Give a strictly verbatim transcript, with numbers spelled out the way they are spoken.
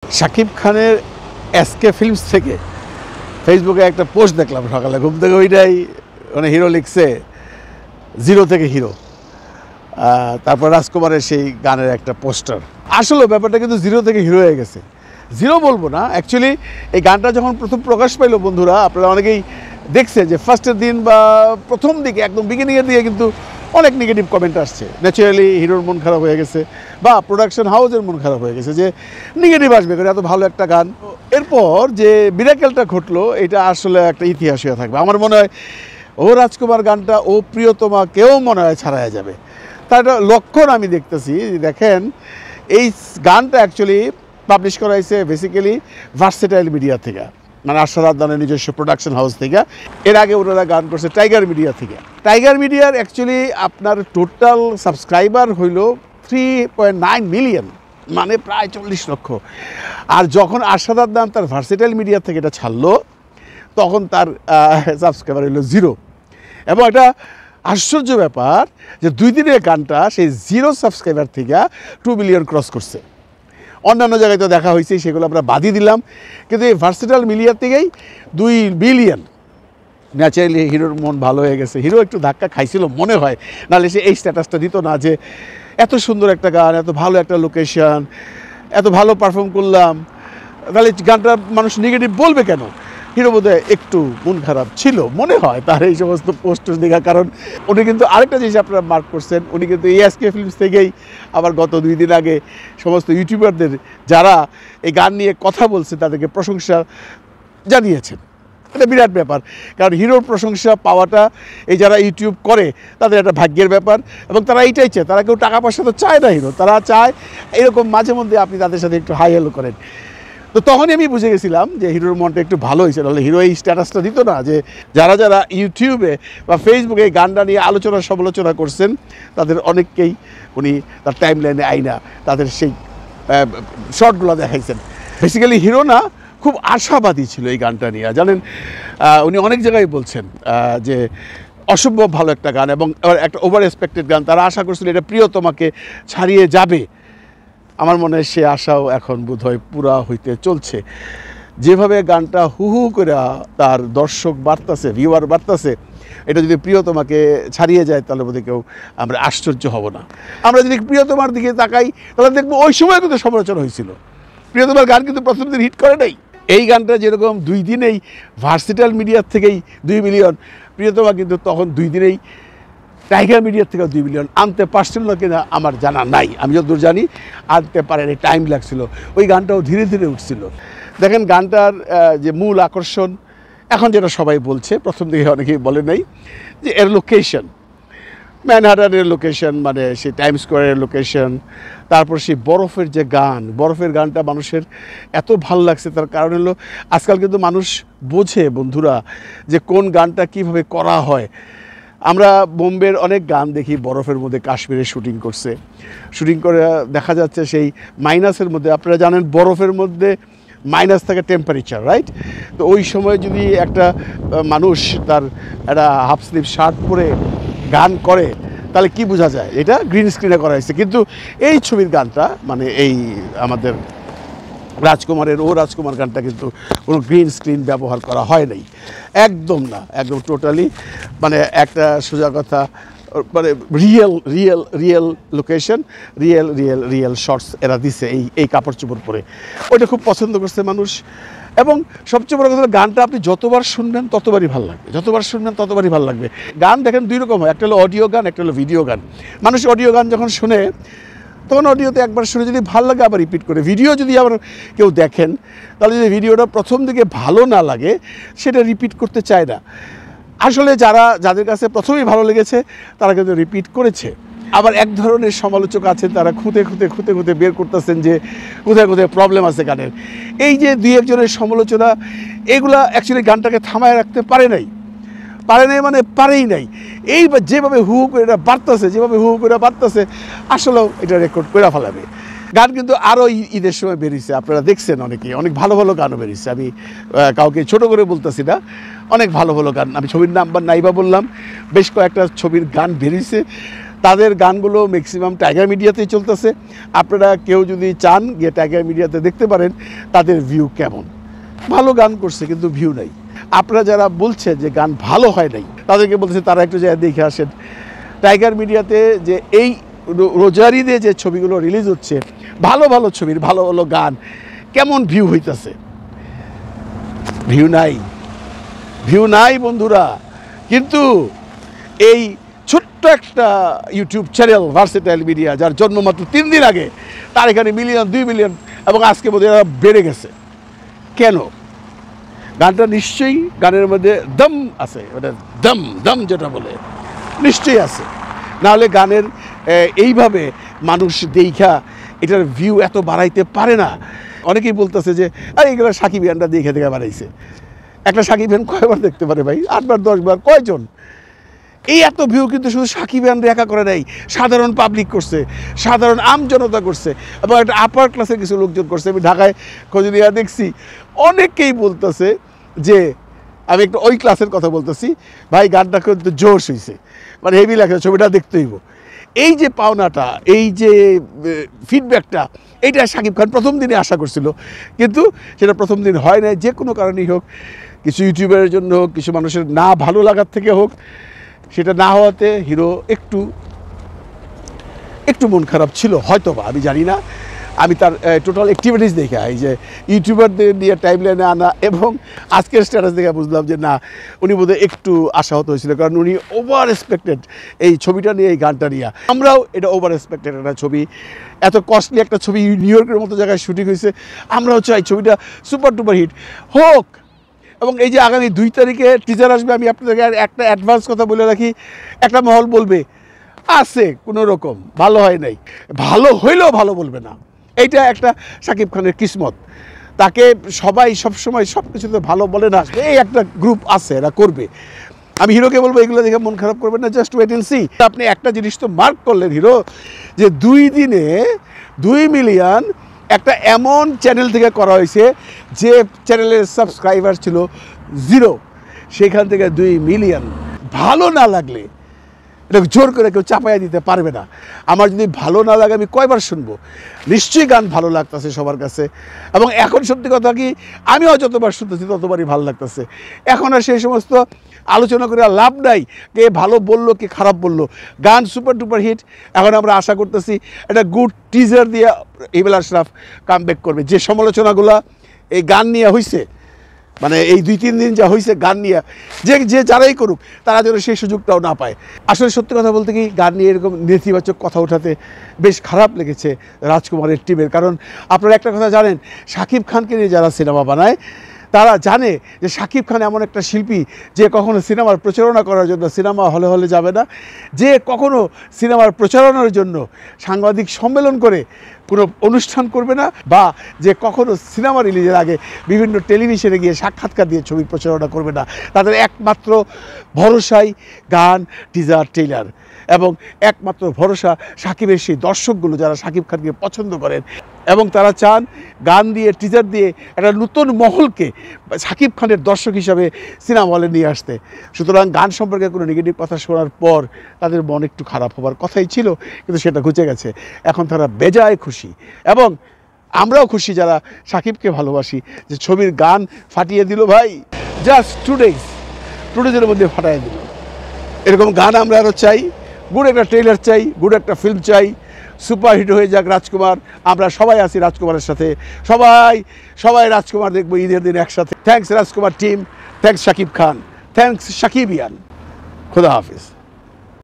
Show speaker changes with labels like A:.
A: শাকিব খানের SK films থেকে ফেসবুকে একটা পোস্ট দেখলাম সকালে ঘুম থেকে, ওইটাই মানে হিরো লিখছে জিরো থেকে হিরো, তারপর রাজকুমারের সেই গানের একটা পোস্টার। আসলে ব্যাপারটা কিন্তু জিরো থেকে হিরো হয়ে গেছে। জিরো বলবো না, অ্যাকচুয়ালি এই গানটা যখন প্রথম প্রকাশ পাইল বন্ধুরা, আপনারা অনেকেই দেখছেন যে ফার্স্টের দিন বা প্রথম দিকে একদম বিগিনিংয়ের দিকে কিন্তু অনেক নেগেটিভ কমেন্ট আসছে। ন্যাচারালি হিরোর মন খারাপ হয়ে গেছে বা প্রোডাকশন হাউসের মন খারাপ হয়ে গেছে যে নেগেটিভ আসবে করে, এত ভালো একটা গান। এরপর যে মিরাকেলটা ঘটলো, এটা আসলে একটা ইতিহাস হয়ে থাকবে। আমার মনে হয় ও রাজকুমার গানটা ও প্রিয়তমাকেও মনে হয় ছাড়াই যাবে। তার একটা লক্ষণ আমি দেখতেছি। দেখেন, এই গানটা অ্যাকচুয়ালি পাবলিশ করা হয়েছে বেসিক্যালি ভার্সেটাইল মিডিয়া থেকে, মানে আরশাদ আদনানের নিজস্ব প্রোডাকশন হাউস থেকে। এর আগে ওনারা গান করছে টাইগার মিডিয়া থেকে। টাইগার মিডিয়ার অ্যাকচুয়ালি আপনার টোটাল সাবস্ক্রাইবার হইল থ্রি পয়েন্ট নাইন মিলিয়ন, মানে প্রায় চল্লিশ লক্ষ। আর যখন আরশাদ আদনান তার ভার্সেটাইল মিডিয়া থেকে এটা ছাড়লো, তখন তার সাবস্ক্রাইবার হইল জিরো। এবং এটা আশ্চর্য ব্যাপার যে দুই দিনের গানটা সেই জিরো সাবস্ক্রাইবার থেকে টু মিলিয়ন ক্রস করছে। অন্যান্য জায়গায় তো দেখা হয়েছে, সেগুলো আমরা বাদই দিলাম, কিন্তু এই ভার্সেটাইল মিডিয়া থেকেই দুই বিলিয়ন। ন্যাচারালি হিরোর মন ভালো হয়ে গেছে। হিরো একটু ধাক্কা খাইছিল মনে হয়, নাহলে সে এই স্ট্যাটাসটা দিত না যে এত সুন্দর একটা গান, এত ভালো একটা লোকেশন, এত ভালো পারফর্ম করলাম, তাহলে গানটা মানুষ নেগেটিভ বলবে কেন? হিরো বোধহয় একটু মন খারাপ ছিল মনে হয় তার এই সমস্ত পোস্টার দেখা। কারণ উনি কিন্তু আরেকটা জিনিস আপনারা মার্ক করছেন, উনি কিন্তু এই এসকে ফিল্মস থেকেই আবার গত দুই দিন আগে সমস্ত ইউটিউবারদের যারা এই গান নিয়ে কথা বলছে তাদেরকে প্রশংসা জানিয়েছেন। এটা বিরাট ব্যাপার, কারণ হিরোর প্রশংসা পাওয়াটা এই যারা ইউটিউব করে তাদের একটা ভাগ্যের ব্যাপার। এবং তারা এইটাই চায়, তারা কেউ টাকা পয়সা তো চায় না হিরো, তারা চায় এরকম মাঝে মধ্যে আপনি তাদের সাথে একটু হাই হেলো করেন। তো তখনই আমি বুঝে গেছিলাম যে হিরোর মনটা একটু ভালো হয়েছে, নাহলে হিরো এই স্ট্যাটাসটা দিত না। যে যারা যারা ইউটিউবে বা ফেসবুকে এই গানটা নিয়ে আলোচনা সমালোচনা করছেন তাদের অনেককেই উনি তার টাইম লাইনে আইনা তাদের সেই শর্টগুলো দেখাইছেন। বেসিক্যালি হিরো না, খুব আশাবাদী ছিল এই গানটা নিয়ে। জানেন, উনি অনেক জায়গায় বলছেন যে অসম্ভব ভালো একটা গান এবং একটা ওভার এক্সপেক্টেড গান। তারা আশা করছিল এটা প্রিয়তমাকে ছাড়িয়ে যাবে। আমার মনে হয় সে আশাও এখন বোধহয় পুরা হইতে চলছে। যেভাবে গানটা হু হু করে তার দর্শক বাড়তাছে, ভিউয়ার বাড়তাছে, এটা যদি প্রিয়তমাকে ছাড়িয়ে যায় তাহলে বোধহয় কেউ আমরা আশ্চর্য হব না। আমরা যদি প্রিয়তমার দিকে তাকাই তাহলে দেখবো ওই সময় কিন্তু সমালোচনা হয়েছিল। প্রিয়তমার গান কিন্তু প্রথম দিন হিট করে নাই। এই গানটা যেরকম দুই দিনেই ভার্সেটাইল মিডিয়ার থেকেই দুই মিলিয়ন, প্রিয়তমা কিন্তু তখন দুই দিনেই টাইগার মিডিয়ার থেকে দুই মিলিয়ন আনতে পারছিল না কিনা আমার জানা নাই। আমি যতদূর জানি আনতে পারেনি, টাইম লাগছিল। ওই গানটাও ধীরে ধীরে উঠছিল। দেখেন, গানটার যে মূল আকর্ষণ এখন যেটা সবাই বলছে, প্রথম দিকে অনেকেই বলে নাই, যে এর লোকেশন, ম্যানহাটানের লোকেশন, মানে সেই টাইম স্কোয়ারের লোকেশন, তারপর সেই বরফের যে গান, বরফের গানটা মানুষের এত ভালো লাগছে। তার কারণ হলো আজকাল কিন্তু মানুষ বোঝে বন্ধুরা যে কোন গানটা কিভাবে করা হয়। আমরা বোম্বের অনেক গান দেখি বরফের মধ্যে, কাশ্মীরে শুটিং করছে, শুটিং করে দেখা যাচ্ছে সেই মাইনাসের মধ্যে। আপনারা জানেন বরফের মধ্যে মাইনাস থাকে টেম্পারেচার, রাইট? তো ওই সময় যদি একটা মানুষ তার একটা হাফ স্লিভ শার্ট পরে গান করে তাহলে কি বোঝা যায়? এটা গ্রিন স্ক্রিনে করা হয়েছে। কিন্তু এই ছবির গানটা, মানে এই আমাদের রাজকুমারের ও রাজকুমার গানটা কিন্তু কোনো গ্রিন স্ক্রিন ব্যবহার করা হয় নাই, একদম না, একদম টোটালি মানে একটা সোজা কথা, মানে real real real location, real real real shorts এরা দিছে এই এই কাপড় চোপড় পরে। ওইটা খুব পছন্দ করছে মানুষ। এবং সবচেয়ে বড় কথা, গানটা আপনি যতবার শুনবেন ততবারই ভালো লাগবে, যতবার শুনবেন ততবারই ভালো লাগবে। গান দেখেন দুই রকম হয়, একটা হলো অডিও গান, একটা হলো ভিডিও গান। মানুষ অডিও গান যখন শুনে তখন অডিওতে একবার শুনে যদি ভালো লাগে আবার রিপিট করে। ভিডিও যদি আবার কেউ দেখেন তাহলে যদি ভিডিওটা প্রথম দিকে ভালো না লাগে সেটা রিপিট করতে চায় না। আসলে যারা যাদের কাছে প্রথমেই ভালো লেগেছে তারা কিন্তু রিপিট করেছে। আবার এক ধরনের সমালোচক আছেন, তারা খুঁতে খুঁতে খুঁতে খুঁতে বের করতেছেন যে কোথায় কোথায় প্রবলেম আছে গানের। এই যে দুই একজনের সমালোচনা, এগুলা অ্যাকচুয়ালি গানটাকে থামায় রাখতে পারে নাই, পারে নাই মানে পারেই নাই। এই যেভাবে হু হু করে এটা বাড়তেছে, যেভাবে হু হু করে বাড়তেছে, আসলেও এটা রেকর্ড করে ফেলাবে। গান কিন্তু আরও ঈদের সময় বেরিয়েছে, আপনারা দেখছেন অনেকে, অনেক ভালো ভালো গানও বেরিয়েছে। আমি কাউকে ছোট করে বলতেছি না, অনেক ভালো ভালো গান। আমি ছবির নাম্বার নাইবা বললাম, বেশ কয়েকটা ছবির গান বেরিয়েছে। তাদের গানগুলো ম্যাক্সিমাম টাইগার মিডিয়াতেই চলতেছে। আপনারা কেউ যদি চান গিয়ে টাইগার মিডিয়াতে দেখতে পারেন তাদের ভিউ কেমন। ভালো গান করছে কিন্তু ভিউ নাই। আপনারা যারা বলছেন যে গান ভালো হয় নাই তাদেরকে বলতেছে তারা একটু জায়গায় দেখে আসেন টাইগার মিডিয়াতে যে এই রোজারিতে যে ছবিগুলো রিলিজ হচ্ছে, ভালো ভালো ছবির ভালো ভালো গান কেমন ভিউ হইতেছে। ভিউ নাই, ভিউ নাই বন্ধুরা। কিন্তু এই ছোট্ট একটা ইউটিউব চ্যানেল ভার্সেটাইল মিডিয়া, যার জন্ম মাত্র তিন দিন আগে, তার এখানে মিলিয়ন দুই মিলিয়ন এবং আজকে বোধহয় এরা বেড়ে গেছে। কেন? গানটা নিশ্চয়ই গানের মধ্যে দম আছে, ওটা দম দম যেটা বলে নিশ্চয়ই আছে, নাহলে গানের এইভাবে মানুষ দেখা এটার ভিউ এত বাড়াইতে পারে না। অনেকেই বলতেছে যে আরে এগুলো সাকিব খানটা দেখে দেখে বাড়াইছে। একটা সাকিব খান কয়বার দেখতে পারে ভাই? আটবার দশবার, কয়জন? এই এত ভিউ কিন্তু শুধু সাকিব খান একা করে নাই, সাধারণ পাবলিক করছে, সাধারণ আম জনতা করছে এবং একটা আপার ক্লাসের কিছু লোকজন করছে। আমি ঢাকায় খোঁজ নিয়ে দেখছি অনেকেই বলতেছে যে, আমি একটা ওই ক্লাসের কথা বলতেছি, ভাই গানটা কিন্তু জোশ হয়েছে, মানে হেভি লাগছে, ছবিটা দেখতে হইব। এই যে পাওনাটা, এই যে ফিডব্যাকটা, এইটা শাকিব খান প্রথম দিনে আশা করছিল, কিন্তু সেটা প্রথম দিন হয় না। যে কোনো কারণেই হোক, কিছু ইউটিউবারের জন্য হোক, কিছু মানুষের না ভালো লাগার থেকে হোক, সেটা না হওয়াতে হিরো একটু একটু মন খারাপ ছিল হয়তো বা, আমি জানি না। আমি তার টোটাল অ্যাক্টিভিটিস দেখে, এই যে ইউটিউবারদের নিয়ে টাইমলাইনে আনা এবং আজকের স্ট্যাটাস দেখে বুঝলাম যে না, উনি বোধহয় একটু আশাহত হয়েছিল, কারণ উনি ওভার এক্সপেক্টেড এই ছবিটা নিয়ে, এই গানটা নিয়ে। আমরাও এটা ওভার এক্সপেক্টেড একটা ছবি, এত কস্টলি একটা ছবি, নিউ ইয়র্কের মতো জায়গায় শুটিং হয়েছে, আমরাও চাই ছবিটা সুপার টুপার হিট হোক। এবং এই যে আগামী দুই তারিখে টিজার আসবে, আমি আপনাদেরকে একটা অ্যাডভান্স কথা বলে রাখি, একটা মহল বলবে আছে কোনো রকম, ভালো হয় নাই, ভালো হইলেও ভালো বলবে না। এইটা একটা শাকিব খানের কিসমত, তাকে সবাই সবসময় সব কিছুতে ভালো বলে না। এই একটা গ্রুপ আছে, এরা করবে। আমি হিরোকে বলবো এগুলো দেখে মন খারাপ করবেন না, জাস্ট ওয়েট এন্ড সি। আপনি একটা জিনিস তো মার্ক করলেন হিরো, যে দুই দিনে দুই মিলিয়ন একটা এমন চ্যানেল থেকে করা হয়েছে যে চ্যানেলের সাবস্ক্রাইবার ছিল জিরো, সেখান থেকে দুই মিলিয়ন। ভালো না লাগলে এটা জোর করে কেউ চাপাইয়া দিতে পারবে না। আমার যদি ভালো না লাগে আমি কয়বার শুনবো? নিশ্চয়ই গান ভালো লাগতেছে সবার কাছে, এবং এখন সত্যি কথা কি, আমিও যতবার শুনতেছি ততবারই ভালো লাগতেছে। এখন আর সেই সমস্ত আলোচনা করে লাভ নাই, কে ভালো বললো কে খারাপ বললো। গান সুপার ডুপার হিট। এখন আমরা আশা করতেছি একটা গুড টিজার দিয়ে ইবেল আশরাফ কাম ব্যাক করবে। যে সমালোচনাগুলো এই গান নিয়ে হয়েছে, মানে এই দুই তিন দিন যা হয়েছে গান নিয়ে, যে যে যারাই করুক তারা যেন সেই সুযোগটাও না পায়। আসলে সত্যি কথা বলতে কি, গান নিয়ে এরকম নেতিবাচক কথা ওঠাতে বেশ খারাপ লেগেছে রাজকুমারের টিমের। কারণ আপনারা একটা কথা জানেন, শাকিব খানকে নিয়ে যারা সিনেমা বানায় তারা জানে যে শাকিব খান এমন একটা শিল্পী যে কখনো সিনেমার প্রচারণা করার জন্য সিনেমা হলে হলে যাবে না, যে কখনো সিনেমার প্রচারণার জন্য সাংবাদিক সম্মেলন করে কোনো অনুষ্ঠান করবে না, বা যে কখনো সিনেমা রিলিজের আগে বিভিন্ন টেলিভিশনে গিয়ে সাক্ষাৎকার দিয়ে ছবি প্রচারণা করবে না। তাদের একমাত্র ভরসাই গান, টিজার, ট্রেইলার, এবং একমাত্র ভরসা শাকিবের সেই দর্শকগুলো যারা শাকিব খানকে পছন্দ করেন, এবং তারা চান গান দিয়ে, টিজার দিয়ে একটা নতুন মহলকে শাকিব খানের দর্শক হিসাবে সিনেমা হলে নিয়ে আসতে। সুতরাং গান সম্পর্কে কোনো নেগেটিভ কথা শোনার পর তাদের মন একটু খারাপ হবার কথাই ছিল, কিন্তু সেটা ঘুচে গেছে। এখন তারা বেজায় খুশি, এবং আমরাও খুশি যারা শাকিবকে ভালোবাসি, যে ছবির গান ফাটিয়ে দিল ভাই, জাস্ট টু ডেজ টু ডেজের মধ্যে ফাটিয়ে দিল। এরকম গান আমরা আরও চাই, গুড একটা ট্রেলার চাই, গুড একটা ফিল্ম চাই, সুপার হিট হয়ে যাক রাজকুমার। আমরা সবাই আছি রাজকুমারের সাথে, সবাই সবাই রাজকুমার দেখবো ঈদের দিন একসাথে। Thanks Rajkumar team, thanks Shakib Khan, thanks Shakibian. খুদা হাফিজ।